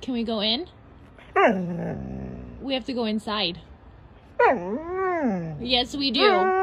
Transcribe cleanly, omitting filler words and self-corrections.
Can we go in? We have to go inside. Yes, we do.